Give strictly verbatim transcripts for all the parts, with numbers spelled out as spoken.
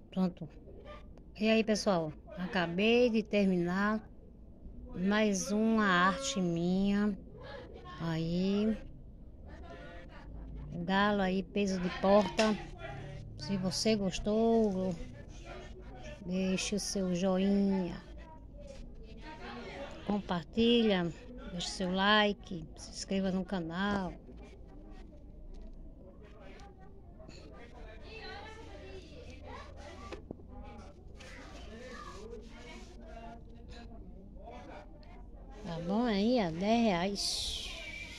Pronto. E aí, pessoal, acabei de terminar mais uma arte minha. Aí, o galo aí, peso de porta. Se você gostou, deixe o seu joinha, compartilha, deixe seu like, se inscreva no canal. Tá bom aí, a dez reais.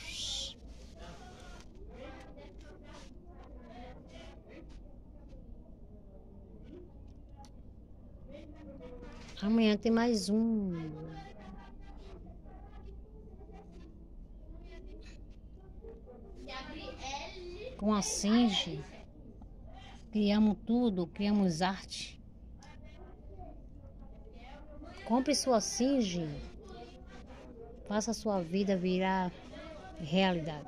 Amanhã tem mais um. Com a Singe, criamos tudo, criamos arte. Compre sua Singe, faça sua vida virar realidade.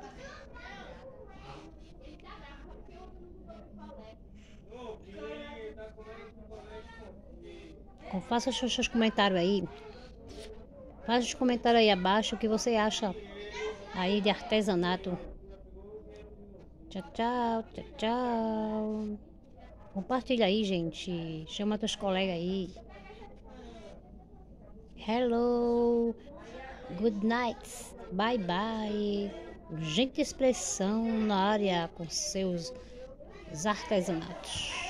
Então, faça os seus comentários aí. Faça os comentários aí abaixo o que você acha aí de artesanato. Tchau, tchau, tchau, tchau. Compartilha aí, gente. Chama teus colegas aí. Hello. Good night. Bye, bye. Gente, expressão na área com seus artesanatos.